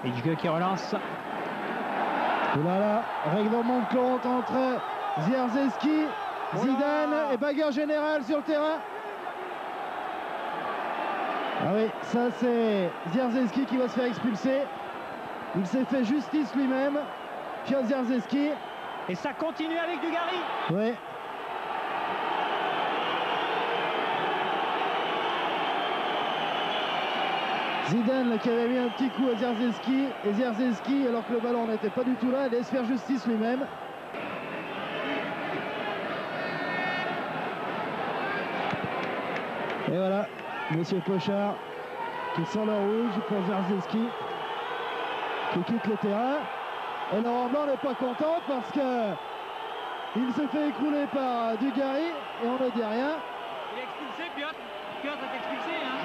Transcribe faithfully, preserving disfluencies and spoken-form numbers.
Hidjke qui relance. Et là, là, règlement de compte entre Zierzewski, Zidane et bagarre générale sur le terrain. Ah oui, ça c'est Zierzewski qui va se faire expulser. Il s'est fait justice lui-même, Piotr Zierzewski. Et ça continue avec Dugarry. Oui. Zidane qui avait mis un petit coup à Zierzewski, et Zierzewski, alors que le ballon n'était pas du tout là, allait se faire justice lui-même. Et voilà, Monsieur Pochard qui sort le rouge pour Zierzewski, qui quitte le terrain. Et Laurent Blanc n'est pas content parce que il se fait écrouler par Dugarry et on ne dit rien. Il est expulsé, Piotr. Piotr est expulsé, hein.